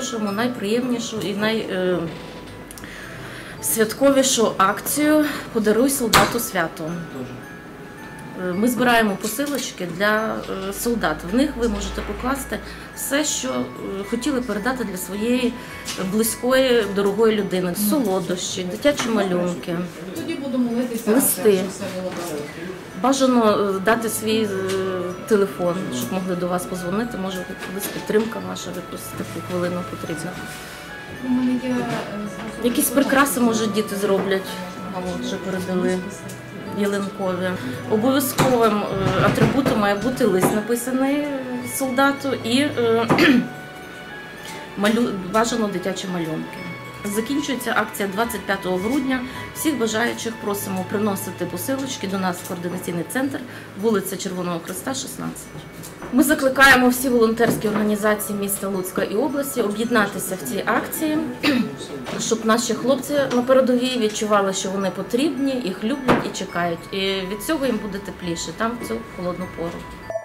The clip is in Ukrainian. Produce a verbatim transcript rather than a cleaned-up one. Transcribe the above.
запишемо найприємнішу і найсвятковішу акцію «Подаруй солдату свято». Ми збираємо посилочки для солдат. В них ви можете покласти все, що хотіли передати для своєї близької, дорогої людини. Солодощі, дитячі малюнки, Тоді буду молитися, листи. щоб все було добре. Бажано дати свій телефон, щоб могли до вас подзвонити. Може, колись підтримка ваша, якусь таку хвилину потрібна. У мене є, е, Якісь прикраси, може, діти зроблять. А от вже передали. Ялинкові. Обов'язковим атрибутом має бути лист, написаний солдату, і е, малю... бажано дитячі малюнки. Закінчується акція двадцять п'ятого грудня. Всіх бажаючих просимо приносити посилочки до нас в координаційний центр, вулиця Червоного Хреста, шістнадцять. Ми закликаємо всі волонтерські організації міста Луцька і області об'єднатися в цій акції, щоб наші хлопці на передовій відчували, що вони потрібні, їх люблять і чекають. І від цього їм буде тепліше там в цю холодну пору.